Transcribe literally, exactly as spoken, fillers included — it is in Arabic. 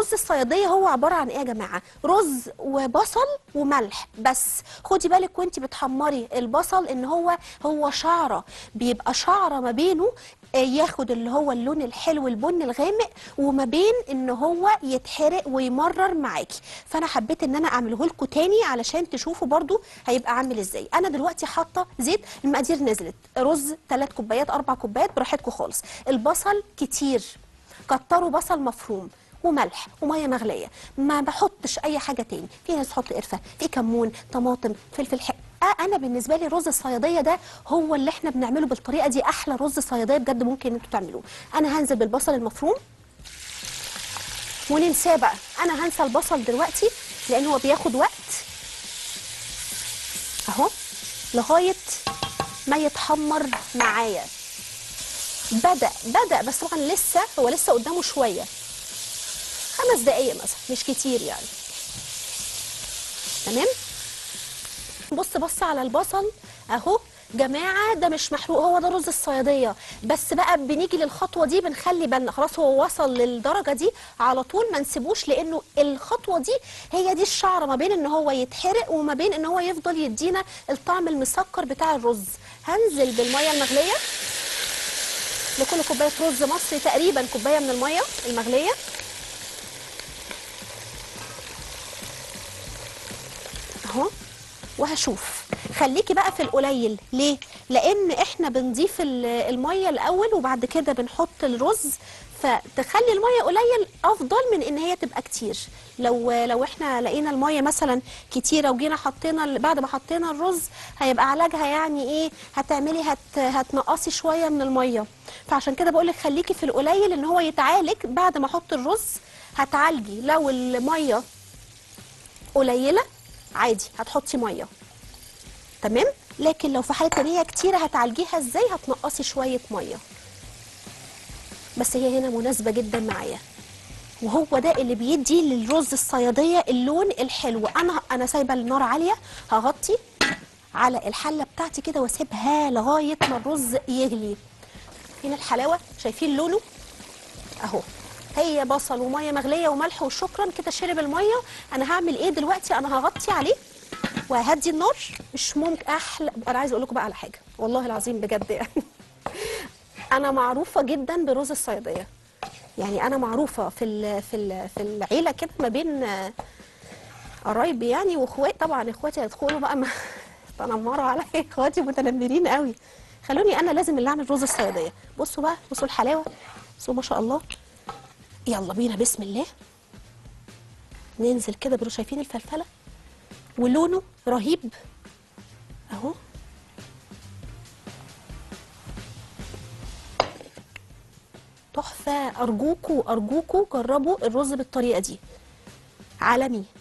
رز الصياديه هو عباره عن ايه يا جماعه؟ رز وبصل وملح بس. خدي بالك وانت بتحمري البصل ان هو هو شعره، بيبقى شعره ما بينه ياخد اللي هو اللون الحلو البني الغامق، وما بين ان هو يتحرق ويمرر معاكي. فانا حبيت ان انا اعمله لكم تاني علشان تشوفوا برضو هيبقى عامل ازاي. انا دلوقتي حاطه زيت، المقادير نزلت، رز ثلاث كوبايات اربع كوبايات براحتكم خالص. البصل كتير، كتروا بصل مفروم وملح وميه مغليه، ما بحطش اي حاجه تاني. في ناس تحط قرفه، في كمون، طماطم، فلفل حق. آه انا بالنسبه لي رز الصياديه ده هو اللي احنا بنعمله بالطريقه دي، احلى رز صياديه بجد ممكن انتوا تعملوه. انا هنزل بالبصل المفروم وننساه بقى، انا هنسى البصل دلوقتي لان هو بياخد وقت اهو لغايه ما يتحمر معايا. بدا بدا بس طبعا لسه هو لسه قدامه شويه، خمس دقايق مثلا، مش كتير يعني. تمام. بص بص على البصل اهو جماعه، ده مش محروق، هو ده رز الصياديه. بس بقى بنيجي للخطوه دي بنخلي بالنا، خلاص هو وصل للدرجه دي على طول ما نسيبوش، لانه الخطوه دي هي دي الشعره ما بين ان هو يتحرق وما بين ان هو يفضل يدينا الطعم المسكر بتاع الرز. هنزل بالميه المغليه، لكل كوبايه رز مصري تقريبا كوبايه من الميه المغليه اهو. وهشوف، خليكي بقى في القليل ليه؟ لان احنا بنضيف الميه الاول وبعد كده بنحط الرز، فتخلي الميه قليل افضل من ان هي تبقى كتير. لو لو احنا لقينا الميه مثلا كتيره وجينا حطينا بعد ما حطينا الرز هيبقى علاجها يعني ايه؟ هتعملي هت هتنقصي شويه من الميه. فعشان كده بقول لك خليكي في القليل ان هو يتعالج بعد ما احط الرز. هتعالجي لو الميه قليله عادي هتحطي ميه تمام، لكن لو في حاله ان هي كتيره هتعالجيها ازاي؟ هتنقصي شويه ميه. بس هي هنا مناسبه جدا معايا، وهو ده اللي بيدي للرز الصياديه اللون الحلو. انا انا سايبه النار عاليه، هغطي على الحله بتاعتي كده واسيبها لغايه ما الرز يغلي. هنا الحلاوه، شايفين لونه اهو، هي بصل وميه مغليه وملح وشكرا كده شرب الميه. انا هعمل ايه دلوقتي؟ انا هغطي عليه وهدي النار. مش ممكن احلى، انا عايزه اقول لكم بقى على حاجه والله العظيم بجد يعني انا معروفه جدا برز الصياديه، يعني انا معروفه في ال في ال في العيله كده ما بين قرايبي يعني واخواتي. طبعا اخواتي هيدخلوا بقى ما تنمروا عليا، اخواتي متنمرين قوي، خلوني انا لازم اللي اعمل رز الصياديه. بصوا بقى، بصوا الحلاوه، بصوا ما شاء الله. يلا بينا بسم الله. ننزل كده برز، شايفين الفلفله ولونه رهيب اهو. تحفه. ارجوكوا ارجوكوا جربوا الرز بالطريقه دي، عالمي.